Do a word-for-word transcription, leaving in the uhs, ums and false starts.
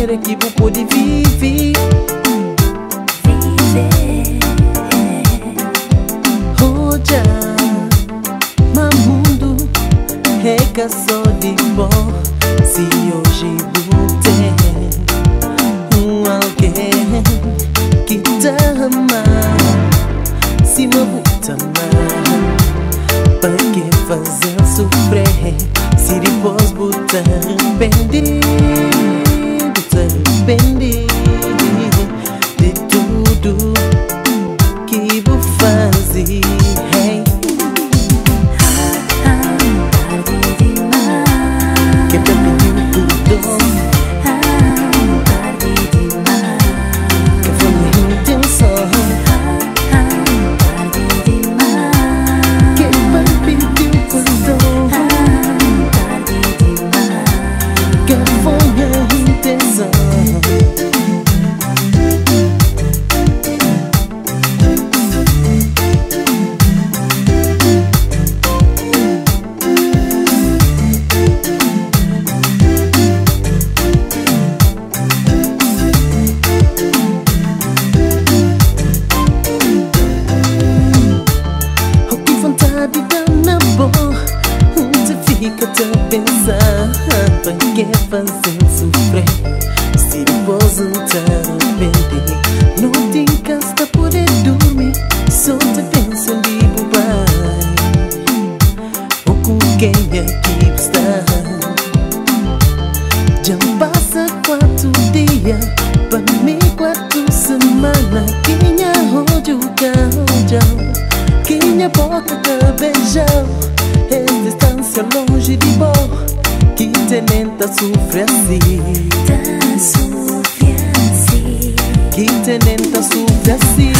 maneira que vou poder viver. Viver. Hoje, meu mundo é que só de bom. Se hoje você um alguém que te ama, se me botar amar, para que fazer sofrer? Se depois botar arrepender, botar arrepender de tudo que vou fazer. Hey. Tardi demais. Que pra pedir tudo. Tardi demais. Que foi minha intenção. Tardi demais. Que pra pedir perdão. Tardi demais. Que foi minha intenção. Fica a pensar, para que fazer sofrer? Se depois não te arrepender, não te encasta poder dormir, só te pensa de bobagem. Ou com quem aqui está? Já passa quatro dias, para mim quatro semanas. Quem é ódio, quem é boca que beijou? É distância longe de bom, que te nenta sofre assim. Tá sofre assim. Que te nenta sofre assim.